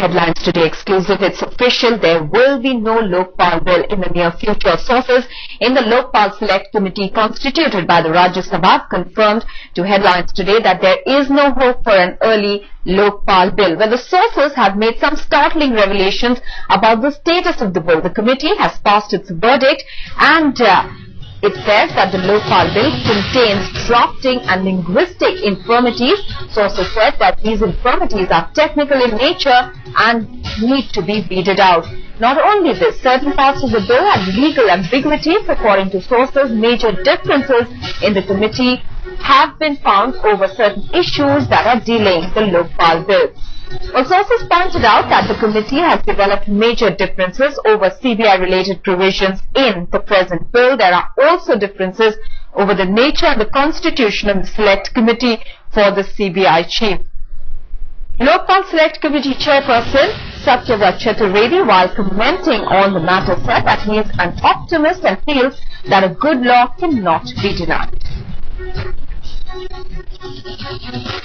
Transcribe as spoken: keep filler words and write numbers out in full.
Headlines today exclusive. It's official. There will be no Lokpal bill in the near future. Sources in the Lokpal Select Committee constituted by the Rajya Sabha confirmed to Headlines today that there is no hope for an early Lokpal bill. Well, the sources have made some startling revelations about the status of the bill. The committee has passed its verdict and uh, it says that the Lokpal bill contains drafting and linguistic infirmities. Sources said that these infirmities are technical in nature and need to be weeded out. Not only this, certain parts of the bill had legal ambiguities. According to sources, major differences in the committee have been found over certain issues that are delaying the Lokpal bill. Well, sources pointed out that the committee has developed major differences over C B I-related provisions in the present bill. There are also differences over the nature and the constitution of the Select Committee for the C B I chief. Lokpal Select Committee chairperson Satyavrat Chaturvedi, while commenting on the matter, said that he is an optimist and feels that a good law cannot be denied.